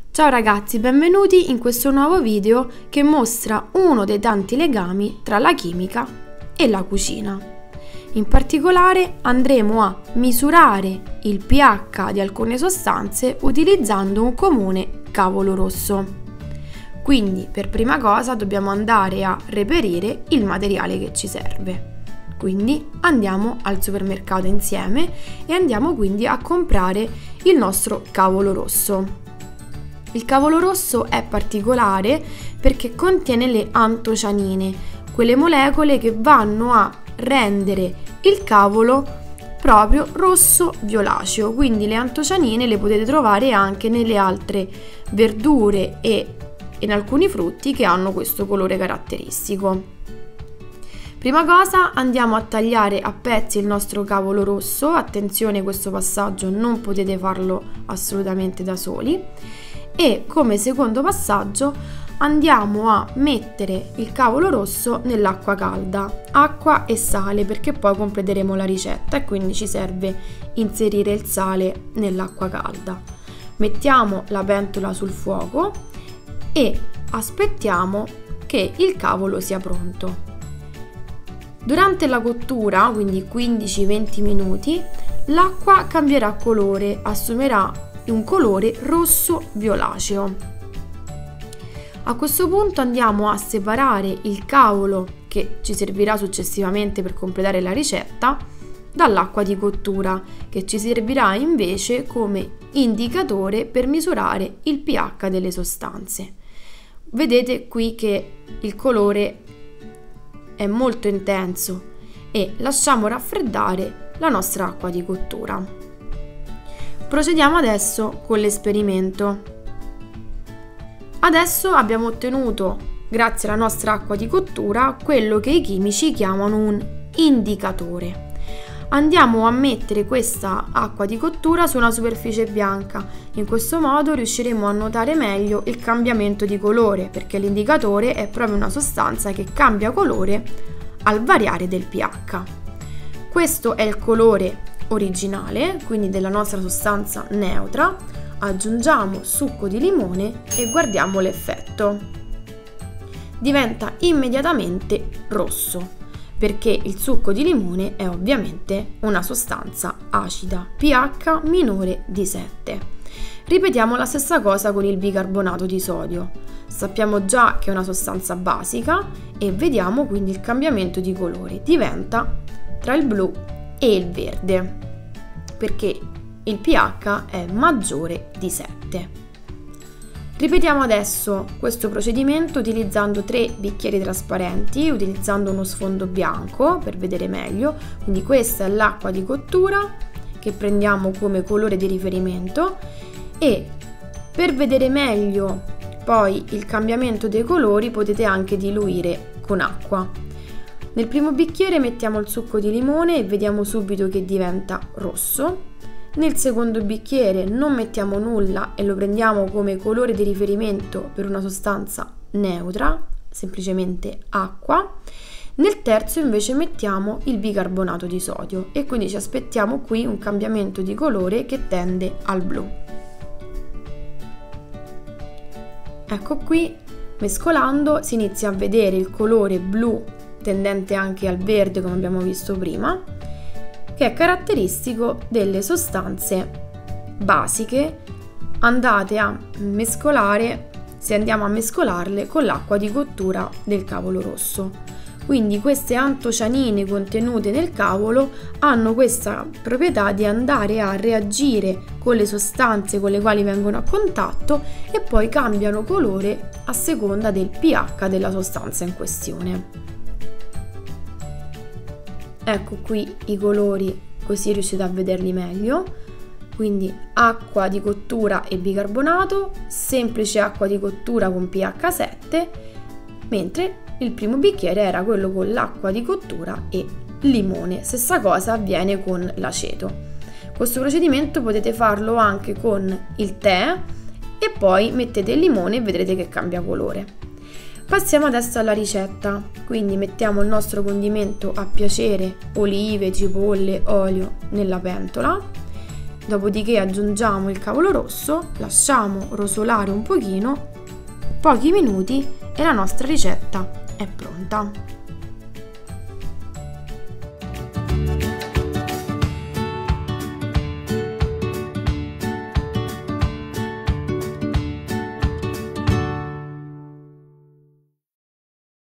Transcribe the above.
Ciao ragazzi, benvenuti in questo nuovo video che mostra uno dei tanti legami tra la chimica e la cucina. In particolare andremo a misurare il pH di alcune sostanze utilizzando un comune cavolo rosso. Quindi per prima cosa dobbiamo andare a reperire il materiale che ci serve. Quindi andiamo al supermercato insieme e andiamo quindi a comprare il nostro cavolo rosso. Il cavolo rosso è particolare perché contiene le antocianine, quelle molecole che vanno a rendere il cavolo proprio rosso violaceo. Quindi le antocianine le potete trovare anche nelle altre verdure e in alcuni frutti che hanno questo colore caratteristico. Prima cosa andiamo a tagliare a pezzi il nostro cavolo rosso. Attenzione, questo passaggio non potete farlo assolutamente da soli. E come secondo passaggio andiamo a mettere il cavolo rosso nell'acqua calda, acqua e sale, perché poi completeremo la ricetta e quindi ci serve inserire il sale nell'acqua calda. Mettiamo la pentola sul fuoco e aspettiamo che il cavolo sia pronto. Durante la cottura, quindi 15-20 minuti, l'acqua cambierà colore, assumerà un colore rosso violaceo. A questo punto andiamo a separare il cavolo, che ci servirà successivamente per completare la ricetta, dall'acqua di cottura, che ci servirà invece come indicatore per misurare il pH delle sostanze. Vedete qui che il colore è molto intenso e lasciamo raffreddare la nostra acqua di cottura. Procediamo adesso con l'esperimento. Adesso abbiamo ottenuto, grazie alla nostra acqua di cottura, quello che i chimici chiamano un indicatore. Andiamo a mettere questa acqua di cottura su una superficie bianca. In questo modo riusciremo a notare meglio il cambiamento di colore, perché l'indicatore è proprio una sostanza che cambia colore al variare del pH. Questo è il colore originale, quindi della nostra sostanza neutra. Aggiungiamo succo di limone e guardiamo l'effetto. Diventa immediatamente rosso, perché il succo di limone è ovviamente una sostanza acida, pH minore di 7. Ripetiamo la stessa cosa con il bicarbonato di sodio. Sappiamo già che è una sostanza basica e vediamo quindi il cambiamento di colore. Diventa tra il blu e il verde, perché il pH è maggiore di 7. Ripetiamo adesso questo procedimento utilizzando 3 bicchieri trasparenti, utilizzando uno sfondo bianco per vedere meglio. Quindi questa è l'acqua di cottura che prendiamo come colore di riferimento e per vedere meglio poi il cambiamento dei colori potete anche diluire con acqua. Nel primo bicchiere mettiamo il succo di limone e vediamo subito che diventa rosso. Nel secondo bicchiere non mettiamo nulla e lo prendiamo come colore di riferimento per una sostanza neutra, semplicemente acqua. Nel terzo invece mettiamo il bicarbonato di sodio e quindi ci aspettiamo qui un cambiamento di colore che tende al blu. Ecco qui, mescolando si inizia a vedere il colore blu tendente anche al verde, come abbiamo visto prima, che è caratteristico delle sostanze basiche andate a mescolare se andiamo a mescolarle con l'acqua di cottura del cavolo rosso. Quindi queste antocianine contenute nel cavolo hanno questa proprietà di andare a reagire con le sostanze con le quali vengono a contatto e poi cambiano colore a seconda del pH della sostanza in questione. Ecco qui i colori, così riuscite a vederli meglio. Quindi acqua di cottura e bicarbonato, semplice acqua di cottura con pH 7, mentre il primo bicchiere era quello con l'acqua di cottura e limone. Stessa cosa avviene con l'aceto. Questo procedimento potete farlo anche con il tè e poi mettete il limone e vedrete che cambia colore. Passiamo adesso alla ricetta, quindi mettiamo il nostro condimento a piacere, olive, cipolle, olio nella pentola Dopodiché aggiungiamo il cavolo rosso, lasciamo rosolare un pochino, pochi minuti e la nostra ricetta è pronta.